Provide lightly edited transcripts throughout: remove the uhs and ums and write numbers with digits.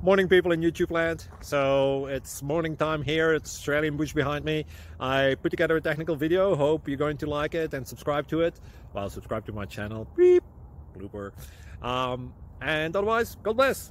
Morning, people in YouTube land. So it's morning time here. It's Australian bush behind me. I put together a technical video. Hope you're going to like it and subscribe to it. Well, subscribe to my channel. Beep. Blooper. And otherwise, God bless.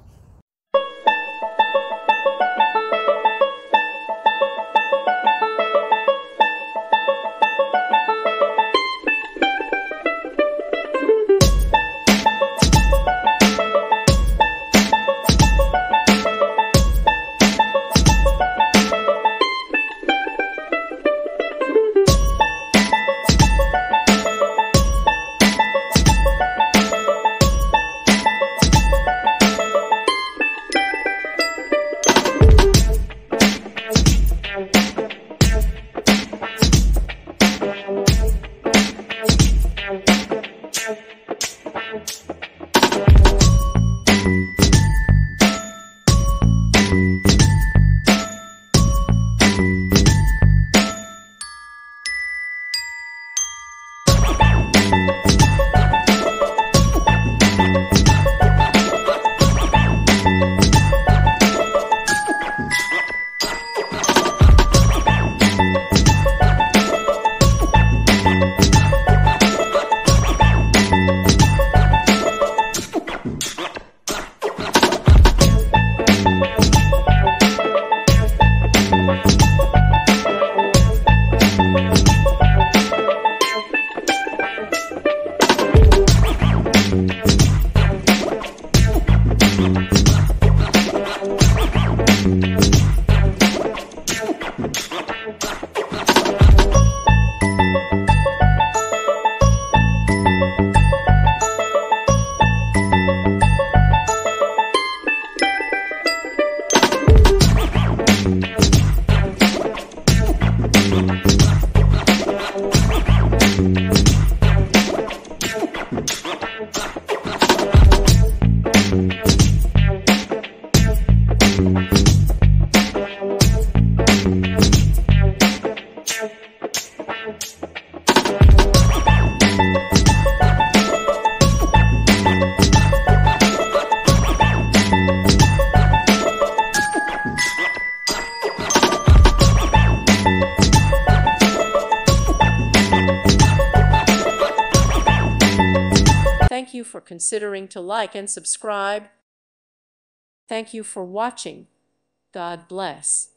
Thank you for considering to like and subscribe. Thank you for watching. God bless.